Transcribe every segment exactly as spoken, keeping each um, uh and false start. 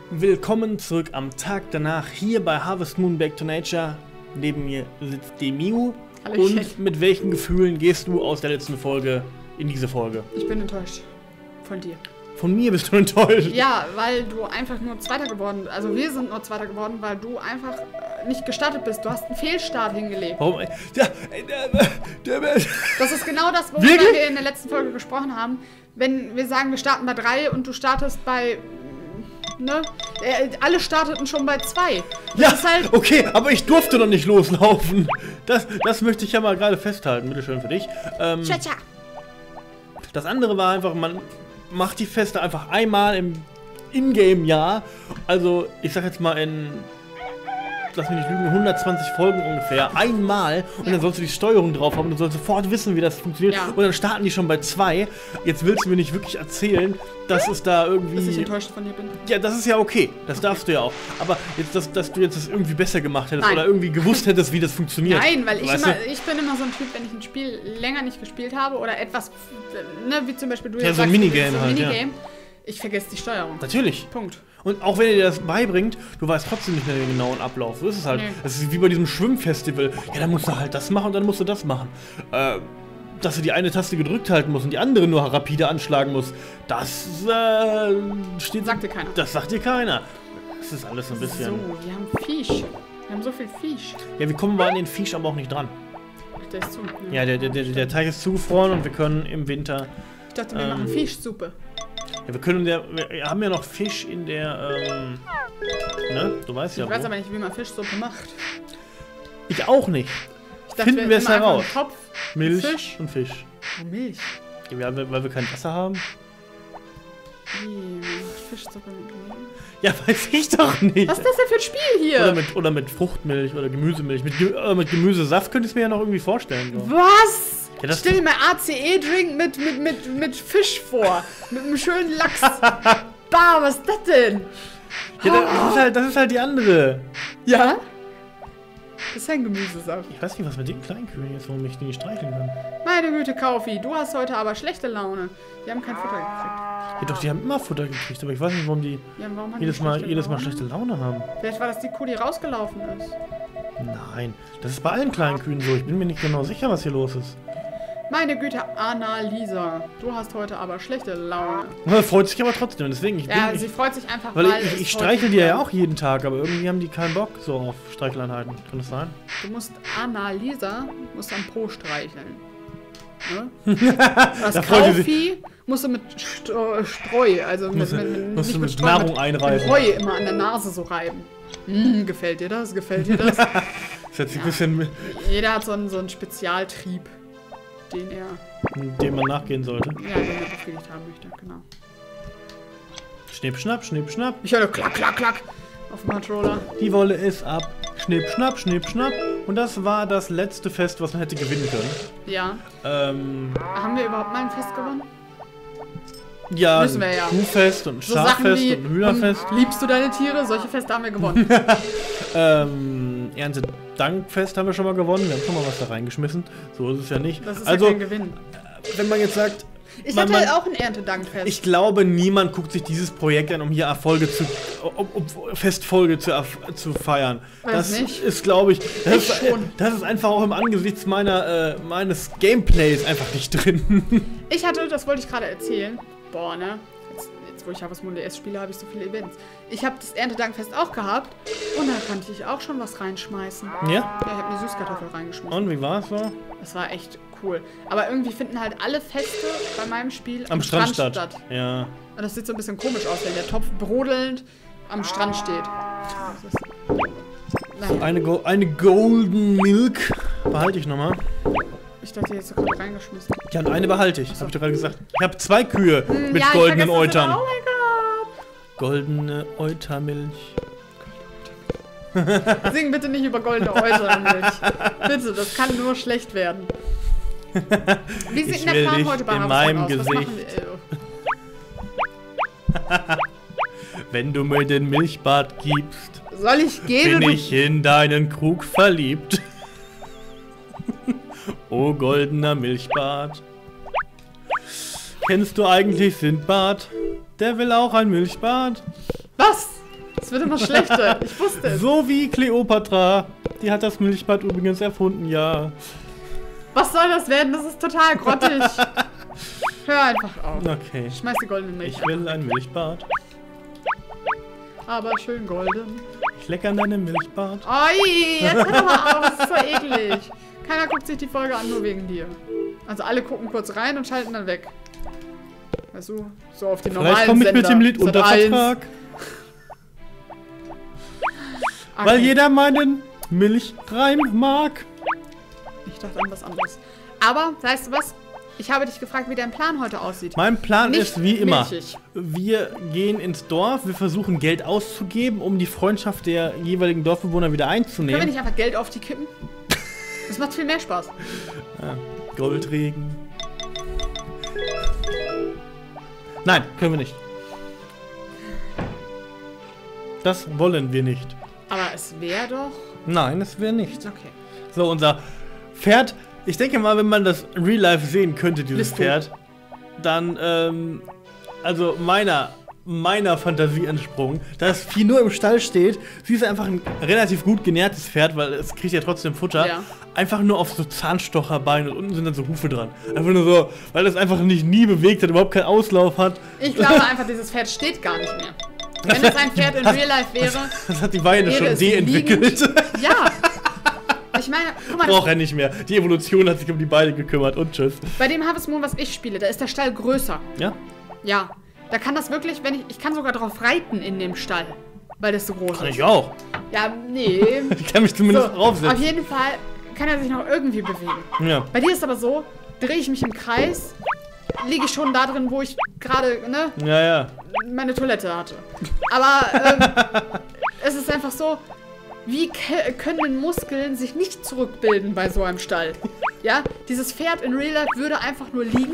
Willkommen zurück am Tag danach hier bei Harvest Moon Back to Nature. Neben mir sitzt Demiu. Hallöchen. Und mit welchen Gefühlen gehst du aus der letzten Folge in diese Folge? Ich bin enttäuscht von dir. Von mir bist du enttäuscht? Ja, weil du einfach nur Zweiter geworden bist. Also wir sind nur Zweiter geworden, weil du einfach äh, nicht gestartet bist. Du hast einen Fehlstart hingelegt. Warum? Ja, das ist genau das, worüber Wirklich? wir in der letzten Folge gesprochen haben. Wenn wir sagen, wir starten bei drei und du startest bei... Ne? Äh, alle starteten schon bei zwei. Ja, ist halt okay, aber ich durfte noch nicht loslaufen. Das, das möchte ich ja mal gerade festhalten. Bitteschön für dich. Ähm, tja, tja. Das andere war einfach, man macht die Feste einfach einmal im Ingame-Jahr. Also, ich sag jetzt mal in, lass mich nicht lügen, hundertzwanzig Folgen ungefähr. Einmal. Und Ja. dann sollst du die Steuerung drauf haben und du sollst sofort wissen, wie das funktioniert. Ja. Und dann starten die schon bei zwei. Jetzt willst du mir nicht wirklich erzählen, dass es da irgendwie... Dass ich enttäuscht von dir bin. Ja, das ist ja okay. Das darfst du ja auch. Aber jetzt, dass, dass du jetzt das irgendwie besser gemacht hättest Nein. oder irgendwie gewusst hättest, wie das funktioniert. Nein, weil ich, Weißt immer, du? ich bin immer so ein Typ, wenn ich ein Spiel länger nicht gespielt habe oder etwas, ne, wie zum Beispiel du Ja, jetzt so ein sagst, Minigame so ein halt, ja. Minigame, ich vergesse die Steuerung. Natürlich. Punkt. Und auch wenn er dir das beibringt, du weißt trotzdem nicht mehr den genauen Ablauf. So ist es halt. Nee. Das ist wie bei diesem Schwimmfestival. Ja, dann musst du halt das machen und dann musst du das machen. Äh, dass du die eine Taste gedrückt halten musst und die andere nur rapide anschlagen musst, das äh, steht... Sagt dir keiner. Das sagt dir keiner. Das ist alles so ein bisschen... So, wir haben Fisch. Wir haben so viel Fisch. Ja, wir kommen mal an den Fisch aber auch nicht dran. Ach, der ist zu. Ja, der, der, der, der Teig ist zugefroren und wir können im Winter... Ich dachte, wir ähm, machen Fischsuppe. Ja, wir können der, wir haben ja noch Fisch in der, ähm, ne? Du weißt ja Ich weiß wo. aber nicht, wie man Fischsuppe macht. Ich auch nicht. Ich dachte, Finden wir es immer einfach heraus. einen Topf, Milch Fisch. und Fisch. Oh, Milch. Ja, weil, weil wir kein Wasser haben? Wie, man macht Fischsuppe mit Milch? Ja, weiß ich doch nicht. Was ist das denn für ein Spiel hier? Oder mit, oder mit Fruchtmilch oder Gemüsemilch. Mit, Ge äh, mit Gemüsesaft könnte ich es mir ja noch irgendwie vorstellen. So. Was? Ja, das- Stell dir mal A C E-Drink mit, mit, mit, mit Fisch vor. Mit einem schönen Lachs. Bah, was ist das denn? Ja, das, ist halt, das ist halt die andere. Ja? Das ist ein Gemüsesaft. Ich weiß nicht, was mit den Kleinkühen jetzt, warum ich die nicht streicheln kann. Meine Güte, Kaufi, du hast heute aber schlechte Laune. Die haben kein Futter gekriegt. Ja, doch, die haben immer Futter gekriegt, aber ich weiß nicht, warum die Ja, warum haben jedes die Mal, schlechte jedes Mal Laune? schlechte Laune haben. Vielleicht war das die Kuh, die rausgelaufen ist. Nein, das ist bei allen kleinen Kühen so. Ich bin mir nicht genau sicher, was hier los ist. Meine Güte, Annalisa, du hast heute aber schlechte Laune. Man freut sich aber trotzdem, deswegen, ich bin... Ja, ich, sie freut sich einfach, weil weil ich, es ich heute streichel die ja wieder- auch jeden Tag, aber irgendwie haben die keinen Bock so auf Streicheleinheiten. Kann das sein? Du musst Annalisa musst am Po streicheln. Ne? Das Da freut sie sich. Kaufi musst du mit St Streu, also mit, Musst du- mit, mit, musst nicht du mit mit Streu, Nahrung mit, einreiben. mit Heu immer an der Nase so reiben. Hm, gefällt dir das? Gefällt dir das? Das ist jetzt ein bisschen, Jeder hat so einen, so einen Spezialtrieb, den er, dem man nachgehen sollte. ja, den er befriedigt haben möchte, genau. Schnipp, schnapp, schnipp, schnapp. Ich höre klack, klack, klack auf dem Controller. Die Wolle ist ab. Schnipp, schnapp, schnipp, schnapp. Und das war das letzte Fest, was man hätte gewinnen können. Ja. Ähm, Haben wir überhaupt mal ein Fest gewonnen? ja, Müssen wir ein ja. Kuhfest und ein So Sachen Schaffest wie, und ein Hühnerfest. hm, liebst du deine Tiere? Solche Feste haben wir gewonnen. Ähm, Erntedankfest haben wir schon mal gewonnen. Wir haben schon mal was da reingeschmissen. So ist es ja nicht. Das ist also, ja kein Gewinn. wenn man jetzt sagt, Ich man, hatte man, auch ein Erntedankfest. ich glaube, niemand guckt sich dieses Projekt an, um hier Erfolge zu, um, um Festfolge zu, erf- zu feiern. Weiß das nicht. ist, glaube ich, das, Ich ist, schon. das ist einfach auch im Angesichts meiner, äh, meines Gameplays einfach nicht drin. Ich hatte, das wollte ich gerade erzählen. Boah, ne? Jetzt, jetzt wo ich Harvest Moon D S spiele, habe ich so viele Events. Ich habe das Erntedankfest auch gehabt und da konnte ich auch schon was reinschmeißen. Ja? Ja, ich habe eine Süßkartoffel reingeschmissen. Und wie war es so? Das war echt cool. Aber irgendwie finden halt alle Feste bei meinem Spiel Am Strand statt. Ja. Und das sieht so ein bisschen komisch aus, wenn der Topf brodelnd am Strand steht. Das ist, naja, Eine, Go eine Golden Milk behalte ich nochmal. ich dachte, jetzt gerade reingeschmissen. Ja, und eine behalte ich. Hab ich doch gerade gesagt. Ich habe zwei Kühe mit Hm, ja, ich goldenen vergesse das Eutern. immer. Oh mein Gott. Goldene Eutermilch. Sing bitte nicht über goldene Euternmilch. Bitte, das kann nur schlecht werden. Wie sieht Ich denn will der Plan dich heute bei in Harvest meinem Moon aus? Was Gesicht. machen wir? Äh, Wenn du mir den Milchbart gibst, Soll ich gehen? bin oder- ich in deinen Krug verliebt. Oh, goldener Milchbart. Kennst du eigentlich Sindbad? Der will auch ein Milchbad. Was? Es wird immer schlechter. Ich wusste es. So wie Kleopatra. Die hat das Milchbad übrigens erfunden, ja. Was soll das werden? Das ist total grottig. Hör einfach auf. Okay. Schmeiß die goldene Milch. Ich will ein Milchbad. Aber schön golden. Ich lecker an deinem Milchbad. Oi, jetzt hör doch mal auf. Das ist so eklig. Keiner guckt sich die Folge an, nur wegen dir. Also alle gucken kurz rein und schalten dann weg. Weißt du, so auf den normalen Vielleicht komme ich Sender. mit dem Lied unter Sat eins. Vertrag. Okay. Weil jeder meinen Milchreim mag. Ich dachte an was anderes. Aber, weißt du was? Ich habe dich gefragt, wie dein Plan heute aussieht. Mein Plan Nicht ist wie immer. milchig. Wir gehen ins Dorf, wir versuchen Geld auszugeben, um die Freundschaft der jeweiligen Dorfbewohner wieder Können wir einzunehmen. nicht einfach Geld auf die kippen? Das macht viel mehr Spaß. Ja, Goldregen. Nein, können wir nicht. Das wollen wir nicht. Aber es wäre doch... Nein, das wäre nicht. Okay. So, unser Pferd. Ich denke mal, wenn man das Real Life sehen könnte, dieses Bist du? Pferd, dann, ähm, also meiner, meiner Fantasie entsprungen, da das Vieh nur im Stall steht, sie ist einfach ein relativ gut genährtes Pferd, weil es kriegt ja trotzdem Futter. Ja. Einfach nur auf so Zahnstocherbeine und unten sind dann so Hufe dran. Einfach nur so, weil es einfach nicht nie bewegt hat, überhaupt keinen Auslauf hat. Ich glaube einfach, dieses Pferd steht gar nicht mehr. Wenn es ein Pferd in Real Life wäre, Das hat die Beine wäre schon es de-entwickelt. liegend. Ja. Ich meine, guck mal, Braucht er nicht mehr. Die Evolution hat sich um die Beine gekümmert und tschüss. bei dem Harvest Moon, was ich spiele, da ist der Stall größer. Ja? Ja. Da kann das wirklich, wenn ich, ich kann sogar drauf reiten in dem Stall, weil das so groß Kann ist. ich auch. Ja, nee. Ich kann mich zumindest So, draufsetzen. auf jeden Fall kann er sich noch irgendwie bewegen. Ja. Bei dir ist aber so, drehe ich mich im Kreis, liege ich schon da drin, wo ich gerade, ne, Ja, ja. meine Toilette hatte. Aber ähm, es ist einfach so, wie ke- können denn Muskeln sich nicht zurückbilden bei so einem Stall? Ja, dieses Pferd in Real Life würde einfach nur liegen,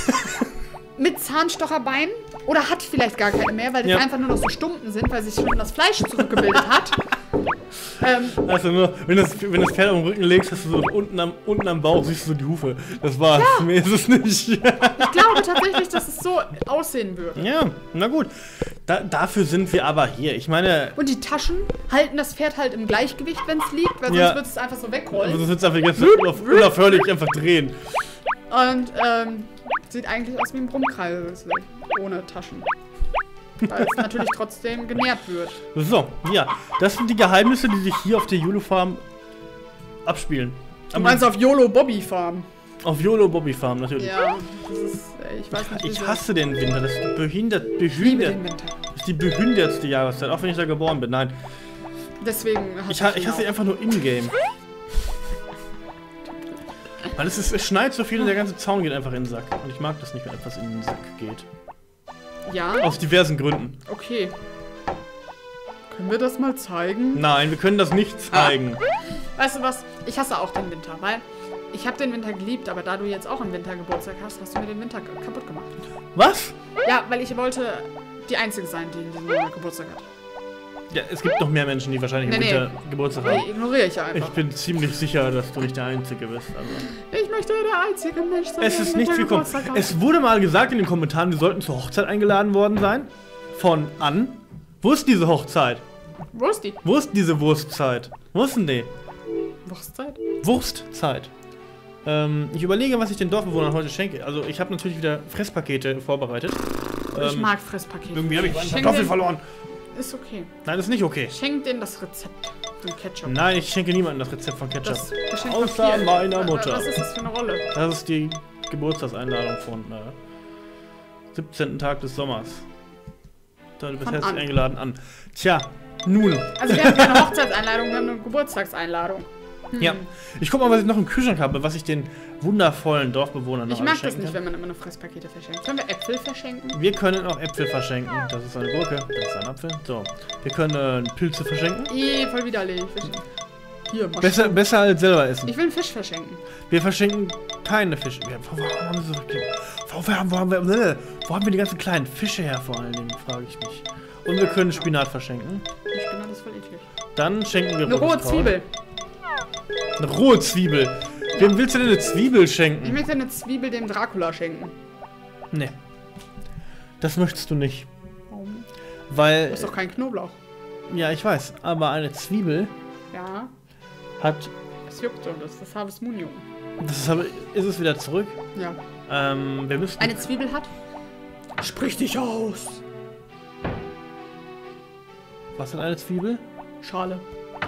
mit Zahnstocherbeinen, oder hat vielleicht gar keine mehr, weil das Ja. einfach nur noch so Stumpen sind, weil sich schon das Fleisch zurückgebildet hat. ähm, Also nur, wenn das, wenn das Pferd am Rücken legst, hast du so unten am, unten am Bauch, siehst du so die Hufe. Das war's. Mehr ist es nicht. ich glaube tatsächlich, dass es so aussehen würde. Ja, na gut. Da, dafür sind wir aber hier. Ich meine, Und die Taschen halten das Pferd halt im Gleichgewicht, wenn es liegt, weil sonst Ja. wird es einfach so also wegrollen. das wird einfach die ganze Zeit unauf- unaufhörlich einfach drehen. Und ähm, sieht eigentlich aus wie ein Brummkreisel ohne Taschen. Weil es natürlich trotzdem genährt wird. So, ja. Das sind die Geheimnisse, die sich hier auf der YOLO Farm abspielen. Du meinst auf YOLO Bobby Farm? Auf YOLO Bobby Farm, natürlich. Ja, das ist, äh, ich weiß nicht, Ich wieso. hasse den Winter. Das ist behindert, Ich liebe behindert. den Winter. Das ist die behindertste Jahreszeit, auch wenn ich da geboren bin. Nein, Deswegen hasse ich, ha ich ihn hasse auch. einfach nur in-game. Weil es, ist, es schneit so viel und der ganze Zaun geht einfach in den Sack. Und ich mag das nicht, wenn etwas in den Sack geht. Ja, Aus diversen Gründen. okay. Können wir das mal zeigen? Nein, wir können das nicht zeigen. Weißt du was? Ich hasse auch den Winter, weil ich habe den Winter geliebt, aber da du jetzt auch einen Wintergeburtstag hast, hast du mir den Winter k- kaputt gemacht. Was? Ja, weil ich wollte die Einzige sein, die in diesem Monat Geburtstag hat. Ja, es gibt noch mehr Menschen, die wahrscheinlich im Nee, nee. Winter Geburtstag Die haben. ignoriere ich Ich einfach. bin ziemlich sicher, dass du nicht der Einzige bist. Also. Ich möchte der einzige Mensch sein, Es der ist einen nichts gekommen. Wintergeburtstag hat. Es wurde mal gesagt in den Kommentaren, wir sollten zur Hochzeit eingeladen worden sein. Von An. Wo ist diese Hochzeit? Wo ist die? Wo ist diese Wurstzeit? Wo ist denn die? Wurstzeit? Wurstzeit. Ähm, ich überlege, was ich den Dorfbewohnern heute schenke. Also ich habe natürlich wieder Fresspakete vorbereitet. Ich Ähm, mag Fresspakete. Irgendwie habe ich meine Schenk Kartoffel den- verloren. Ist okay. Nein, das ist nicht okay. Schenk denen das Rezept von Ketchup. Nein, ich schenke niemandem das Rezept von Ketchup. Das Geschenk Außer Papier. meiner Wa- Mutter. Was ist das für eine Rolle? Das ist die Geburtstagseinladung von äh, siebzehnten Tag des Sommers. Da bist Von herzlich An. eingeladen an. Tja, nun. Also wir haben keine Hochzeitseinladung, wir haben eine Geburtstagseinladung. Hm. Ja. Ich guck mal, was ich noch im Kühlschrank habe, was ich den wundervollen Dorfbewohnern noch Ich mag alles das schenken nicht, kann. wenn man immer nur Fresspakete verschenkt. Können wir Äpfel verschenken? Wir können auch Äpfel verschenken. Das ist eine Gurke, das ist ein Apfel. So. Wir können äh, Pilze verschenken. Ih, voll widerlich. Fisch. Hier, mach Besser, besser als selber essen. Ich will einen Fisch verschenken. Wir verschenken keine Fische. Wir, wo, wo, haben wir so, wo, wo, haben, wo, haben wir, äh, wo haben wir die ganzen kleinen Fische her, vor allen Dingen, frage ich mich. Und wir können Spinat verschenken. Ich bin alles voll eklig. Dann schenken wir Eine rotes rohe Kraut. Zwiebel. Eine rohe Zwiebel. Wem willst du denn eine Zwiebel Ich schenken? möchte eine Zwiebel dem Dracula schenken. Nee. Das möchtest du nicht. Warum? Weil. Das ist doch kein Knoblauch. Ja, ich weiß, aber eine Zwiebel Ja. hat... Es juckt so, das ist das Harvest Moon Jucken. Das ist, aber, ist es wieder zurück? Ja. Ähm, wir müssen... Eine Zwiebel hat? Sprich dich aus! Was hat eine Zwiebel? Schale.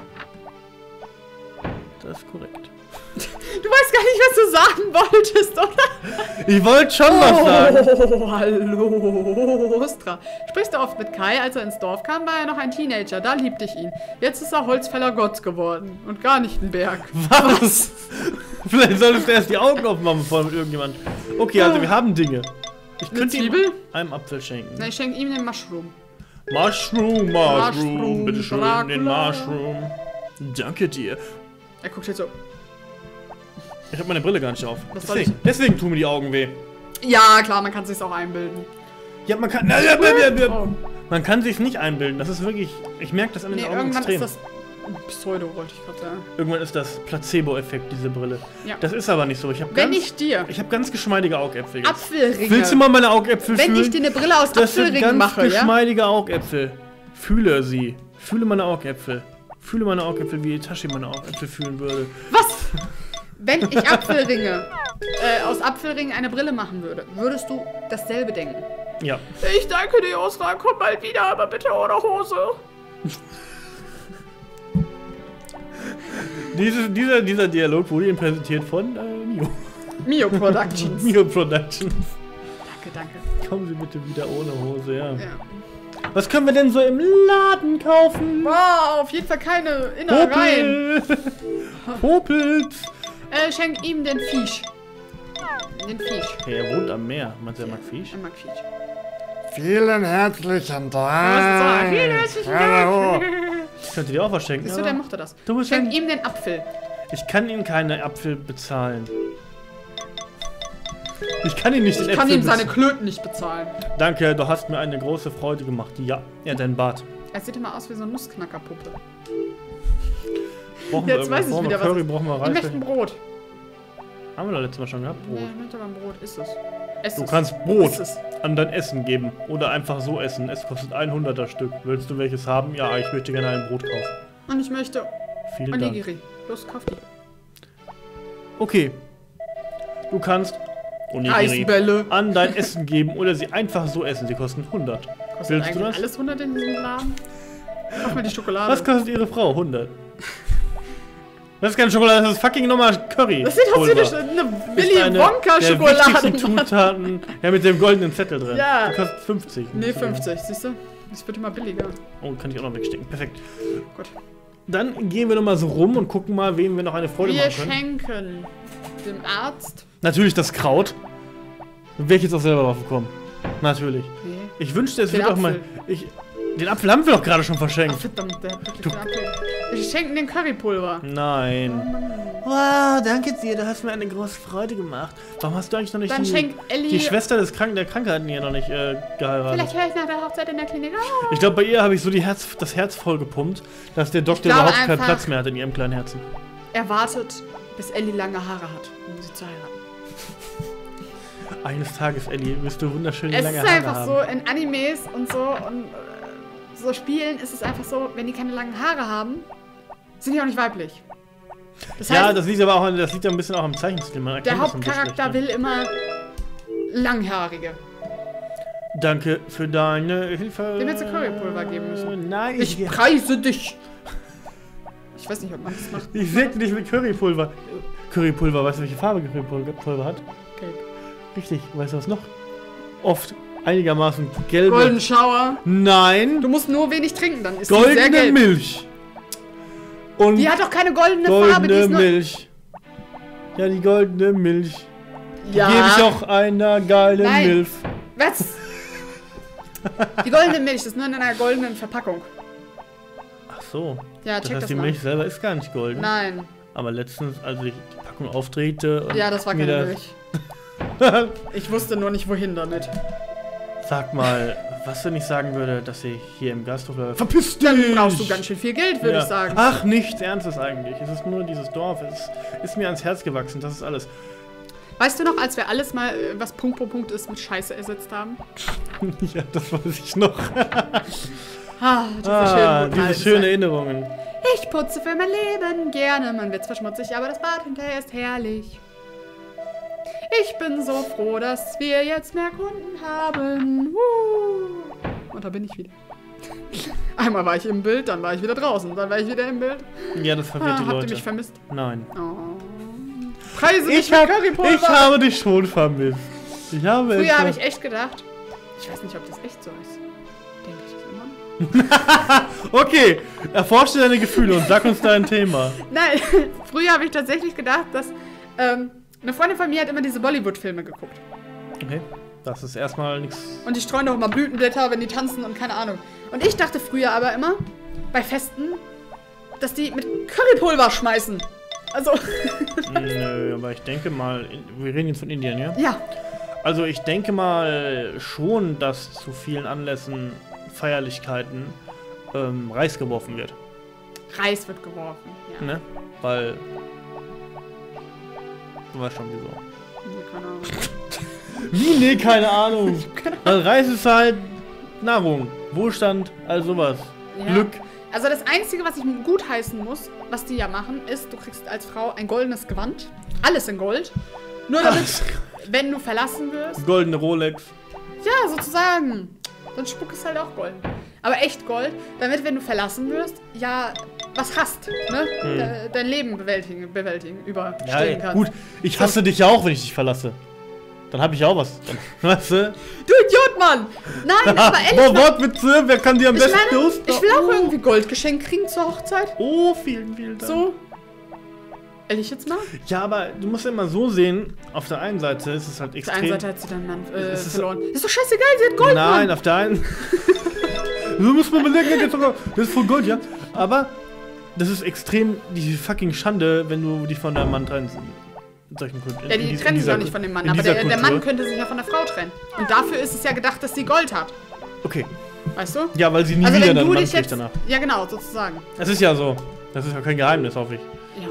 Das ist korrekt. Du weißt gar nicht, was du sagen wolltest, oder? Ich wollte schon was sagen. Oh, hallo, Ostra. Sprichst du oft mit Kai? Als er ins Dorf kam, war er noch ein Teenager. Da liebte ich ihn. Jetzt ist er Holzfäller Gott geworden. Und gar nicht ein Berg. Was? Vielleicht solltest du erst die Augen aufmachen, bevor mit irgendjemand... Okay, also wir haben Dinge. Ich könnte ihm Zwiebel? einen Apfel schenken. Na, ich schenke ihm den Mushroom. Mushroom, Mushroom, Mushroom, bitteschön, den Dracula. Mushroom. Danke dir. Er guckt jetzt so. Ich habe meine Brille gar nicht auf. Was soll Deswegen, deswegen tun mir die Augen weh. Ja, klar, man kann sich's auch einbilden. Ja, man kann... Na, ja, ja, ja, ja. Oh. Man kann sich's nicht einbilden. Das ist wirklich... Ich merke das an den Nee, Augen irgendwann extrem. ist das Pseudo, wollte ich gerade sagen. Irgendwann ist das Placebo-Effekt, diese Brille. Ja. Das ist aber nicht so. Ich habe Wenn ganz, ich dir ich habe ganz geschmeidige Augäpfel. jetzt. Apfelringe, Willst du mal meine Augäpfel wenn fühlen? ich dir eine Brille aus Das sind Apfelringen ganz mache, ja? geschmeidige Augäpfel. Fühle sie. Fühle meine Augäpfel. Fühle meine Augäpfel, wie Itachi meine Augäpfel fühlen würde. Was? Wenn ich Apfelringe, äh, aus Apfelringen eine Brille machen würde, würdest du dasselbe denken? Ja. Ich danke dir, Osra, komm bald wieder, aber bitte ohne Hose. Diese, dieser, dieser Dialog wurde Ihnen präsentiert von äh, Mio. Mio Productions. Mio Productions. Danke, danke. Kommen Sie bitte wieder ohne Hose, ja. Ja. Was können wir denn so im Laden kaufen? Wow, auf jeden Fall keine Innereien. Popel. Popels. Äh, schenk ihm den Fisch. Den Fisch. Hey, er wohnt am Meer. Meinst du, er mag Fisch? Er mag Fisch. Vielen herzlichen Was soll? Dank. Vielen herzlichen Hallo. Dank. Ich könnte dir auch was schenken. Siehst du, aber der mochte das. Du musst Schenk schenken. ihm den Apfel. Ich kann ihm keine Apfel bezahlen. Ich kann ihm nicht den Ich kann Äpfel ihm seine bez- Klöten nicht bezahlen. Danke, du hast mir eine große Freude gemacht. Ja, ja, dein Bart. Er sieht immer aus wie so eine Nussknackerpuppe. Brauchen wir Jetzt irgendwas? weiß ich brauchen wir wieder, was Curry, es- brauchen wir Ich Reis? möchte ein Brot. Haben wir doch letztes Mal schon gehabt, Brot. Nee, ich möchte aber ein Brot. Ist es. Ess Du es. kannst Brot Ist es. an dein Essen geben oder einfach so essen. Es kostet hunderter Stück. Willst du welches haben? Ja, ich möchte gerne ein Brot kaufen. Und ich möchte Vielen Dank. Onigiri. Los, kauf die. Okay. Du kannst Onigiri Eisbälle. an dein Essen geben oder sie einfach so essen. Sie kosten hundert. Kostet Willst du eigentlich das? alles hundert in diesem Laden? Kauf mir die Schokolade. Was kostet ihre Frau? hundert. Das ist keine Schokolade, das ist fucking normal Curry. Das sieht aus wie Pulver. eine, eine Ist Willy eine Wonka der Schokolade. wichtigsten Mann. Zutaten. Ja, mit dem goldenen Zettel drin. Ja. Die kostet fünfzig. Nee, fünfzig, siehst du? Das wird immer billiger. Oh, kann ich auch noch wegstecken. Perfekt. Gut. Dann gehen wir nochmal so rum und gucken mal, wem wir noch eine Freude Wir machen können. schenken dem Arzt. Natürlich das Kraut. Dann wäre ich jetzt auch selber drauf gekommen. Natürlich. Nee. Ich wünschte, es Den wird auch mal... Apfel. Ich, den Apfel haben wir doch gerade schon Ach, verschenkt. verdammt, der hat wirklich den Apfel. Wir schenken den Currypulver. Nein. Wow, danke dir, du hast mir eine große Freude gemacht. Warum hast du eigentlich noch nicht Dann die, schenkt Ellie. die Schwester des Kranken, der Krankheiten hier noch nicht äh, geheiratet? Vielleicht höre ich nach der Hochzeit in der Klinik. Oh. Ich glaube, bei ihr habe ich so die Herz, das Herz voll gepumpt, dass der Doktor glaube überhaupt keinen einfach- Platz mehr hat in ihrem kleinen Herzen. Er wartet, bis Ellie lange Haare hat, um sie zu heiraten. Eines Tages, Ellie, wirst du wunderschöne Es lange ist Haare einfach haben. so, in Animes und so und äh, so Spielen ist es einfach so, wenn die keine langen Haare haben, sind die auch nicht weiblich. Das heißt, Ja, das liegt aber auch, an- das liegt ja ein bisschen auch am Zeichenstil. Man der erkennt das so ein bisschen Hauptcharakter schlecht, will immer langhaarige. ne? Danke für deine Hilfe. Dem hättest du Currypulver geben müssen. Nein, Ich ich, preise dich! Ich weiß nicht, ob man das macht. ich sägte dich mit Currypulver. Currypulver, weißt du, welche Farbe Currypulver hat? Gelb. Richtig, weißt du was noch? Oft einigermaßen gelbe. Golden Shower. Nein, Du musst nur wenig trinken, dann ist die sehr goldene gelb. Milch. Und Die hat doch keine goldene Farbe, die goldene ist nur... Milch. Ja, die goldene Milch. Ja. Gebe ich auch einer geilen Nein. Milch. Was? Die goldene Milch, das ist nur in einer goldenen Verpackung. Ach so. Ja, Das check heißt, das die mal. Milch selber ist gar nicht golden. Nein. Aber letztens, als ich die Packung aufdrehte und Ja, das war mir keine das- Milch. Ich wusste nur nicht, wohin damit. Sag mal, was, wenn ich sagen würde, dass ich hier im Gasthof... Verpiss dich! Dann brauchst du ganz schön viel Geld, würde Ja. ich sagen. Ach, nichts Ernstes eigentlich. Es ist nur dieses Dorf. Es ist, ist mir ans Herz gewachsen. Das ist alles. Weißt du noch, als wir alles mal, äh, was Punkt pro Punkt ist, mit Scheiße ersetzt haben? Ja, das weiß ich noch. Ah, diese Ah, schönen guten diese alten schönen Zeiten. Erinnerungen. Ich putze für mein Leben gerne. Man wird zwar schmutzig, aber das Bad hinterher ist herrlich. Ich bin so froh, dass wir jetzt mehr Kunden haben. Woo. Und da bin ich wieder. Einmal war ich im Bild, dann war ich wieder draußen, dann war ich wieder im Bild. Ja, das verwirrt Ah, die habt Leute. ihr mich vermisst? Nein. Oh. Preise Ich, nicht hab, mit Currypulver. ich habe dich schon vermisst. Ich habe Früher es- habe ich echt gedacht, ich weiß nicht, ob das echt so ist. Denke ich das immer noch? Okay, erforsche deine Gefühle und sag uns dein Thema. Nein, früher habe ich tatsächlich gedacht, dass ähm, eine Freundin von mir hat immer diese Bollywood-Filme geguckt. Okay, das ist erstmal nichts. Und die streuen doch immer Blütenblätter, wenn die tanzen und keine Ahnung. Und ich dachte früher aber immer, bei Festen, dass die mit Currypulver schmeißen. Also, Nö, aber ich denke mal, in- wir reden jetzt von Indien, ja? ja. Also ich denke mal schon, dass zu vielen Anlässen, Feierlichkeiten, ähm, Reis geworfen wird. Reis wird geworfen. Ja. Ne? Weil. Du weißt schon wieso. Nee, keine Ahnung. Wie? Nee, keine Ahnung. Weil Reis ist halt Nahrung, Wohlstand, all sowas. Ja. Glück. Also das Einzige, was ich gut heißen muss, was die ja machen, ist, du kriegst als Frau ein goldenes Gewand. Alles in Gold. Nur damit, wenn du verlassen wirst. Goldene Rolex. Ja, sozusagen. Dann spuck ist halt auch Gold. Aber echt Gold, damit, wenn du verlassen wirst, ja, was hast, ne? Hm. De dein Leben bewältigen, bewältigen, Ja, überstehen ey, kannst. gut, ich hasse dich ja auch, wenn ich dich verlasse. Dann habe ich auch was. Dann, weißt du? Du Idiot, Mann! Nein, aber ehrlich, Boah, mal, Wortwitze, wer kann dir am ich besten meine, los? ich will auch irgendwie Goldgeschenk kriegen zur Hochzeit. Oh, vielen, vielen Dank. So. Ehrlich jetzt mal? Ja, aber du musst ja immer so sehen, auf der einen Seite ist es halt Auf der extrem... einen Seite hat sie deinen Mann äh, Es ist- verloren. Ist doch scheißegal, sie hat Gold, Nein, Mann. auf der einen... Du musst mal bedenken, das ist sogar- das ist voll Gold, ja. Aber das ist extrem die fucking Schande, wenn du dich von deinem Mann trennst. In solchen Kult- Ja, in die dieser- trennen in sich dieser- auch nicht von dem Mann, in aber dieser der, der Kultur. Mann könnte sich ja von der Frau trennen. Und dafür ist es ja gedacht, dass sie Gold hat. Okay. Weißt du? Ja, weil sie nie Also wieder wenn deinen du Mann dich kriegt jetzt... danach. Ja, genau, sozusagen. Das ist ja so. Das ist ja kein Geheimnis, hoffe ich. Ja.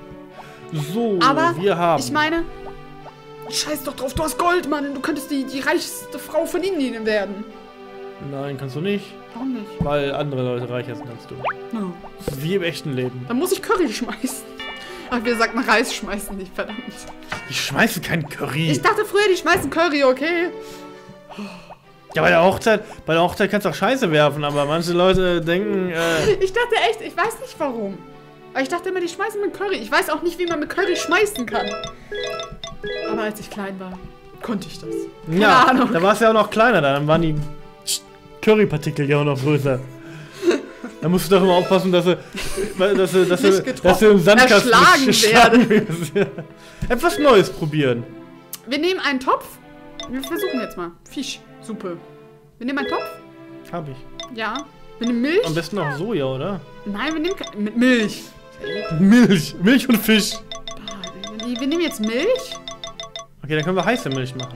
So, Aber wir haben... ich meine, scheiß doch drauf, du hast Gold, Mann. Du könntest die, die reichste Frau von Indien werden. Nein, kannst du nicht, Warum nicht? weil andere Leute reicher sind als du. No. Das ist wie im echten Leben. Dann muss ich Curry schmeißen. Ach, wir sagt man Reis schmeißen nicht, verdammt. Ich schmeiße kein Curry. Ich dachte früher, die schmeißen Curry, okay? Ja, bei der Hochzeit, bei der Hochzeit kannst du auch Scheiße werfen, aber manche Leute denken, äh, Ich dachte echt, ich weiß nicht warum. Aber ich dachte immer, die schmeißen mit Curry. Ich weiß auch nicht, wie man mit Curry schmeißen kann. Aber als ich klein war, konnte ich das. Keine ja, Ahnung. da war es ja auch noch kleiner, dann waren die Currypartikel ja auch noch größer. Da musst du doch immer aufpassen, dass du, dass du, dass du, Nicht getroffen, dass du im Sandkasten erschlagen nicht geschlagen wirst. Ja. Etwas Neues probieren. Wir nehmen einen Topf. Wir versuchen jetzt mal. Fischsuppe. Wir nehmen einen Topf. Hab ich. Ja. Wir nehmen Milch. Am besten auch Soja, oder? Nein, wir nehmen ke- mit Milch. Milch. Milch und Fisch. Ah, Wir nehmen jetzt Milch. Okay, dann können wir heiße Milch machen.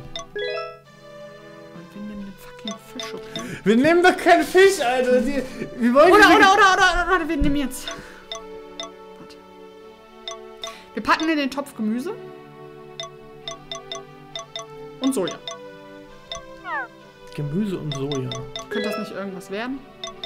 Und wir nehmen den fucking Fisch, okay? Wir nehmen doch keinen Fisch, Alter. Die, wir wollen Oder, die- oder, oder, oder, oder, wir nehmen jetzt. Warte. Wir packen in den Topf Gemüse. Und Soja. Gemüse und Soja. Könnte das nicht irgendwas werden?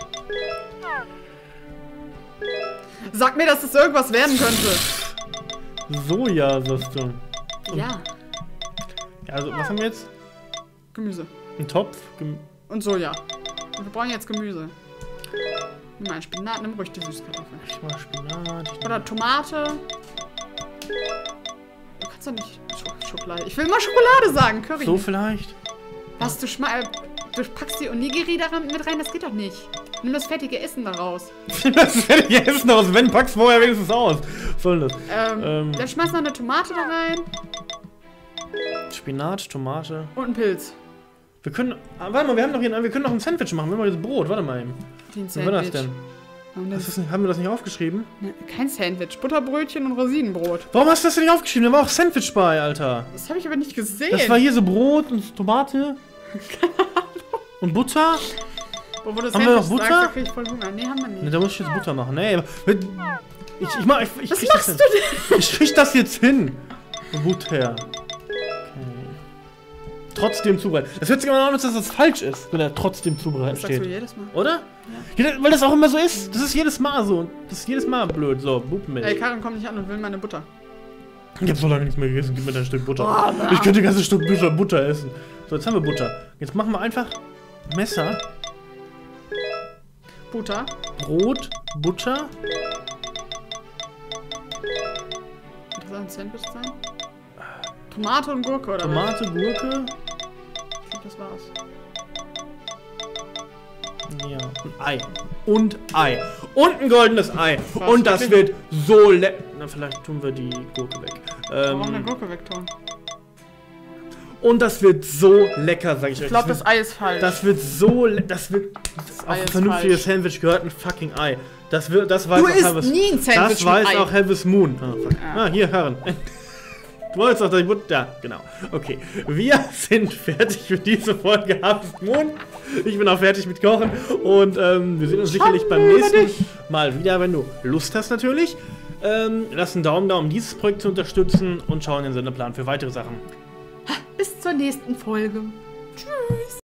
Sag mir, dass das irgendwas werden könnte. Soja, sagst du. Ja, Ja, also, was haben wir jetzt? Gemüse. Ein Topf? Gem Und Soja. Und wir brauchen jetzt Gemüse. Nimm mal Spinat, nimm ruhig die Süßkartoffel. ich mach Spinat. Ich Oder Tomate. Du kannst doch nicht Sch Schokolade. Ich will mal Schokolade sagen, Curry. so vielleicht? Was, du schma äh, du packst die Onigiri da ran- mit rein? Das geht doch nicht. Nimm das fertige Essen daraus. Das werde ich essen aus. Wenn, pack's vorher wenigstens aus. Was soll das? Ähm, Ähm. Dann schmeiß noch eine Tomate da rein Spinat, Tomate. und einen Pilz. Wir können. Ah, warte mal, wir haben noch hier, wir können noch ein Sandwich machen. Wir haben mal das Brot. Warte mal eben. Wie ein Wie war das denn? Warum Das das? ist nicht, haben wir das nicht aufgeschrieben? Ne, kein Sandwich. Butterbrötchen und Rosinenbrot. Warum hast du das denn nicht aufgeschrieben? Da war auch Sandwich bei, Alter. Das habe ich aber nicht gesehen. Das war hier so Brot und Tomate. Und Butter. Wo, wo du Haben wir noch Sandwich Butter? sagst, da krieg ich voll Hunger. Nee, haben wir nicht. Ne, da muss ich jetzt Butter machen. Nee, aber mit- ich, ich mach. Ich, ich Was krieg machst das du hin. Ich krieg das jetzt hin. Butter. Okay. Trotzdem zubereiten. Das hört sich immer an, dass das falsch ist, wenn er trotzdem zubereiten Das sagst steht. du jedes Mal. Oder? Ja. Ja, weil das auch immer so ist. Das ist jedes Mal so. Das ist jedes Mal blöd. So, Bubenmilch. Ey, Karin kommt nicht an und will meine Butter. Ich hab so lange nichts mehr gegessen. Gib mir dein Stück Butter. Oh, Mann. Ich könnte ein ganzes Stück Butter, Butter essen. So, jetzt haben wir Butter. Jetzt machen wir einfach Messer, Butter. Brot, Butter. Wird das ein Sandwich sein? Tomate und Gurke, oder Tomate, Gurke. was? Ich glaub, das war's. Ja, und Ei. Und Ei. Und ein goldenes Ei. Was, und das wirklich? wird so lecker. Na, vielleicht tun wir die Gurke weg. Warum eine Ähm, Gurke wegtun? und das wird so lecker, sag ich euch. Ich glaube, das wird- Ei ist falsch. Das wird so le das wird Das auf Ei ein ist vernünftiges falsch. Sandwich gehört ein fucking Ei. Das wird das weiß Du auch isst Harvest. nie ein Sandwich Das weiß mit Ei. auch Harvest Moon. Ah, fuck. Ja. ah hier Herren. Du wolltest doch die Butter. Ja, genau. Okay. Wir sind fertig für diese Folge Harvest Moon. Ich bin auch fertig mit Kochen. Und ähm, wir sehen uns sicherlich beim nächsten Mal wieder, wenn du Lust hast natürlich. Ähm, lass einen Daumen da, um dieses Projekt zu unterstützen und schau in den Sendeplan für weitere Sachen. Bis zur nächsten Folge. Tschüss.